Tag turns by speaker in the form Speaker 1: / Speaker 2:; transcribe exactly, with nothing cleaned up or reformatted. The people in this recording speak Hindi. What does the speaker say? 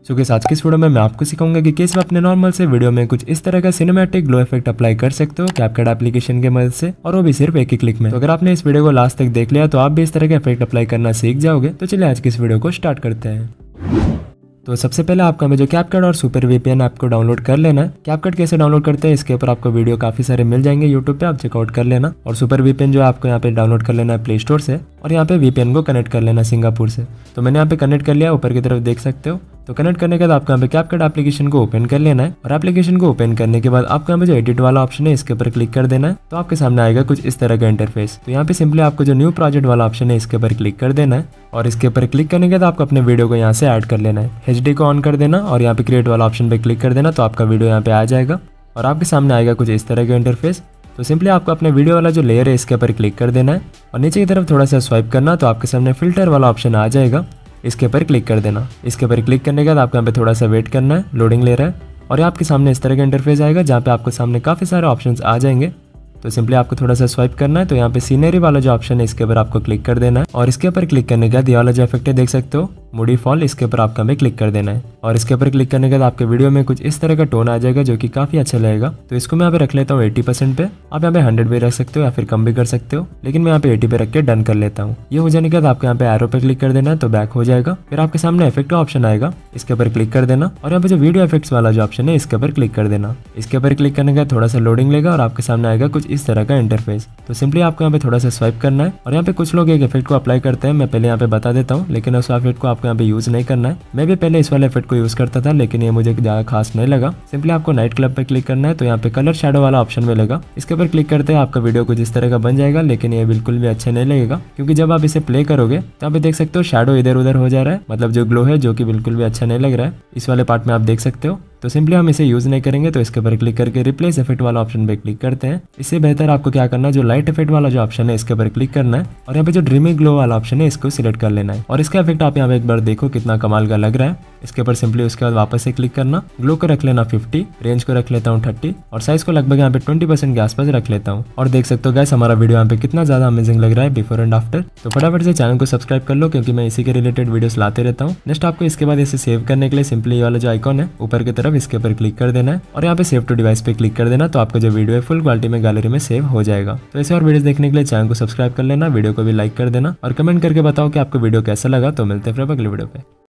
Speaker 1: सो गाइस आज की इस वीडियो में मैं आपको सिखाऊंगा कि कैसे आप अपने नॉर्मल से वीडियो में कुछ इस तरह का सिनेमैटिक ग्लो इफेक्ट अप्लाई कर सकते हो कैपकट एप्लीकेशन की मदद से, और वो भी सिर्फ एक ही क्लिक में। तो अगर आपने इस वीडियो को लास्ट तक देख लिया तो आप भी इस तरह का इफेक्ट अप्लाई करना सीख जाओगे। तो चलिए आज की इस वीडियो को स्टार्ट करते हैं। तो सबसे पहले आपका हमें जो कैपकट और सुपर वीपीएन ऐप को डाउनलोड कर लेना है। कैपकट कैसे डाउनलोड करते हैं इसके ऊपर आपको वीडियो काफी सारे मिल जाएंगे यूट्यूब पे, आप चेकआउट कर लेना। और सुपर वीपीएन जो आपको यहाँ पे डाउनलोड कर लेना है प्ले स्टोर से, और यहाँ पे वीपीएन को कनेक्ट कर लेना सिंगापुर से। तो मैंने यहाँ पे कनेक्ट कर लिया, ऊपर की तरफ देख सकते हो। तो कनेक्ट करने के बाद आपको यहाँ पे कैपकट एप्लीकेशन को ओपन कर लेना है, और एप्लीकेशन को ओपन करने के बाद आपको यहाँ पे जो एडिट वाला ऑप्शन है इसके ऊपर क्लिक कर देना है। तो आपके सामने आएगा कुछ इस तरह का इंटरफेस। तो यहाँ पे सिंपली आपको जो न्यू प्रोजेक्ट वाला ऑप्शन है इसके ऊपर क्लिक कर देना है, और इसके ऊपर क्लिक करने के बाद आपको अपने वीडियो को यहाँ से ऐड कर लेना है। एचडी को ऑन कर देना और यहाँ पे क्रिएट वाला ऑप्शन पे क्लिक कर देना, तो आपका वीडियो यहाँ पे आ जाएगा और आपके सामने आएगा कुछ इस तरह का इंटरफेस। तो सिंपली आपको अपने वीडियो वाला जो लेयर है इसके ऊपर क्लिक कर देना है, और नीचे की तरफ थोड़ा सा स्वाइप करना, तो आपके सामने फिल्टर वाला ऑप्शन आ जाएगा, इसके ऊपर क्लिक कर देना। इसके ऊपर क्लिक करने के बाद आपको यहाँ पे थोड़ा सा वेट करना है, लोडिंग ले रहा है, और ये आपके सामने इस तरह का इंटरफेस आएगा जहाँ पे आपको सामने काफी सारे ऑप्शंस आ जाएंगे। तो सिंपली आपको थोड़ा सा स्वाइप करना है, तो यहाँ पे सीनरी वाला जो ऑप्शन है इसके ऊपर आपको क्लिक कर देना है, और इसके ऊपर क्लिक करने के बाद ये वाला जो इफेक्ट है देख सकते हो मूडी फॉल, इसके ऊपर आपका हमें क्लिक कर देना है। और इसके ऊपर क्लिक करने के बाद आपके वीडियो में कुछ इस तरह का टोन आ जाएगा जो कि काफी अच्छा लगेगा। तो इसको मैं यहाँ पे रख लेता हूँ एटी परसेंट पे, आप यहाँ पे हंड्रेड पे रख सकते हो या फिर कम भी कर सकते हो, लेकिन मैं यहाँ पे एटी पे रख के डन कर लेता हूँ। ये हो जाने के बाद आपको यहाँ पे एरो पे क्लिक कर देना है, तो बैक हो जाएगा। फिर आपके सामने इफेक्ट का ऑप्शन आएगा, इसके ऊपर क्लिक कर देना, और यहाँ पे जो वीडियो इफेक्ट्स वाला जो ऑप्शन है इसके ऊपर क्लिक कर देना। इसके ऊपर क्लिक करने के बाद थोड़ा सा लोडिंग लेगा और आपके सामने आएगा कुछ इस तरह का इंटरफेस। तो सिंपली आपको यहाँ पे थोड़ा सा स्वाइप करना है, और यहाँ पे कुछ लोग एक इफेक्ट को अप्लाई करते हैं, मैं पहले यहाँ पे बता देता हूँ, लेकिन उस इफेक्ट को आपको यहाँ पे यूज नहीं करना है। मैं भी पहले इस वाले इफेक्ट को यूज करता था, लेकिन ये मुझे ज्यादा खास नहीं लगा। सिंपली आपको नाइट क्लब पे क्लिक करना है, तो यहाँ पे कलर शैडो वाला ऑप्शन मिलेगा, इसके ऊपर क्लिक करते हैं आपका वीडियो कुछ इस तरह का बन जाएगा, लेकिन ये बिल्कुल भी अच्छा नहीं लगेगा, क्योंकि जब आप इसे प्ले करोगे तो यहाँ पे देख सकते हो शैडो इधर उधर हो जा रहा है, मतलब जो ग्लो है जो कि बिल्कुल भी अच्छा नहीं लग रहा है। इस वाले पार्ट में आप देख सकते हो। तो सिंपली हम इसे यूज नहीं करेंगे, तो इसके ऊपर क्लिक करके रिप्लेस इफेक्ट वाला ऑप्शन पे क्लिक करते हैं। इससे बेहतर आपको क्या करना है, जो लाइट इफेक्ट वाला जो ऑप्शन है इसके ऊपर क्लिक करना है, और यहाँ पे जो ड्रीमी ग्लो वाला ऑप्शन है इसको सिलेक्ट कर लेना है। और इसका इफेक्ट आप यहाँ पे एक बार देखो कितना कमाल का लग रहा है। इसके ऊपर सिंपली उसके बाद वापस से क्लिक करना, ग्लो को रख लेना फिफ्टी, रेंज को रख लेता हूँ थर्टी, और साइज को लगभग यहाँ पे ट्वेंटी परसेंट के आसपास रख लेता हूँ। और देख सकते हो गाइस हमारा वीडियो यहाँ पे कितना ज्यादा अमेजिंग लग रहा है बिफोर एंड आफ्टर। तो फटाफट से चैनल को सब्सक्राइब कर लो, क्योंकि मैं इसी के रिलेटेड वीडियोस लाते रहता हूँ। नेक्स्ट आपको इसके बाद इसे सेव करने के लिए सिंपली वाला जो आइकॉन है ऊपर की तरफ इसके ऊपर क्लिक कर देना है, और यहाँ पे सेव टू डिवाइस पे क्लिक कर देना, तो आपका जो वीडियो है फुल क्वालिटी में गैलरी में सेव हो जाएगा। तो ऐसे और वीडियोस देखने के लिए चैनल को सब्सक्राइब कर लेना, वीडियो को भी लाइक कर देना, और कमेंट करके बताओ कि आपको वीडियो कैसा लगा। तो मिलते हैं फिर अगले वीडियो पे।